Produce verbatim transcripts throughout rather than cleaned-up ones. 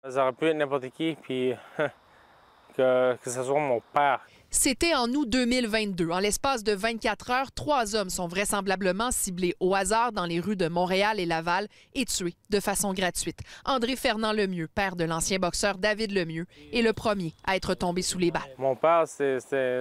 Ça aurait pu être n'importe qui, puis que, que ce soit mon père. C'était en août deux mille vingt-deux. En l'espace de vingt-quatre heures, trois hommes sont vraisemblablement ciblés au hasard dans les rues de Montréal et Laval et tués de façon gratuite. André Fernand Lemieux, père de l'ancien boxeur David Lemieux, est le premier à être tombé sous les balles. Mon père, c'était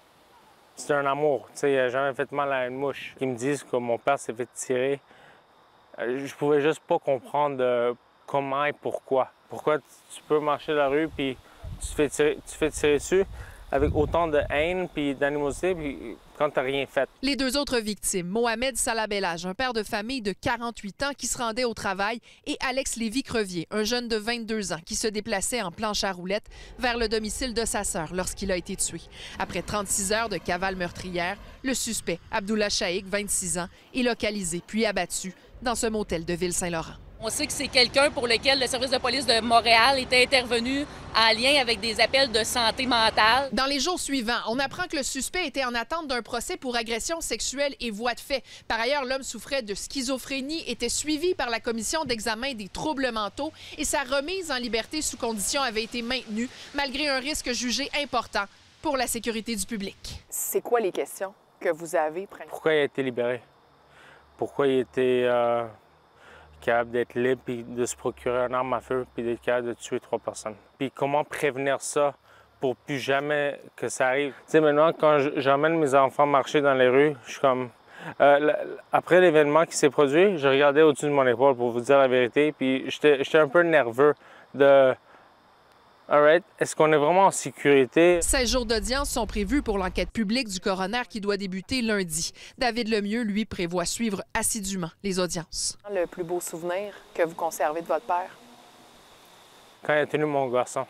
un amour. Tu sais, il n'a jamais fait mal à une mouche. Ils me disent que mon père s'est fait tirer. Je pouvais juste pas comprendre euh, comment et pourquoi. Pourquoi tu peux marcher dans la rue puis tu te fais tirer, tu te fais tirer dessus avec autant de haine puis d'animosité puis quand tu n'as rien fait. Les deux autres victimes, Mohamed Salabellage, un père de famille de quarante-huit ans qui se rendait au travail, et Alex Lévy-Crevier, un jeune de vingt-deux ans qui se déplaçait en planche à roulettes vers le domicile de sa sœur lorsqu'il a été tué. Après trente-six heures de cavale meurtrière, le suspect, Abdullah Shaikh, vingt-six ans, est localisé puis abattu dans ce motel de Ville-Saint-Laurent. On sait que c'est quelqu'un pour lequel le service de police de Montréal était intervenu en lien avec des appels de santé mentale. Dans les jours suivants, on apprend que le suspect était en attente d'un procès pour agression sexuelle et voie de fait. Par ailleurs, l'homme souffrait de schizophrénie, était suivi par la commission d'examen des troubles mentaux et sa remise en liberté sous condition avait été maintenue, malgré un risque jugé important pour la sécurité du public. C'est quoi les questions que vous avez? Pourquoi il a été libéré? Pourquoi il était euh, capable d'être libre et de se procurer une arme à feu puis d'être capable de tuer trois personnes? Puis comment prévenir ça pour plus jamais que ça arrive? Tu sais, maintenant, quand j'emmène mes enfants marcher dans les rues, je suis comme... Euh, après l'événement qui s'est produit, je regardais au-dessus de mon épaule pour vous dire la vérité, puis j'étais un peu nerveux de... All right. Est-ce qu'on est vraiment en sécurité? seize jours d'audience sont prévus pour l'enquête publique du coroner qui doit débuter lundi. David Lemieux, lui, prévoit suivre assidûment les audiences. Le plus beau souvenir que vous conservez de votre père? Quand il a tenu mon garçon.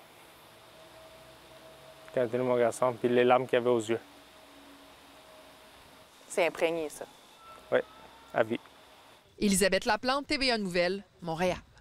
Quand il a tenu mon garçon, puis les larmes qu'il avait aux yeux. C'est imprégné, ça. Oui, à vie. Élisabeth Laplante, T V A Nouvelles, Montréal.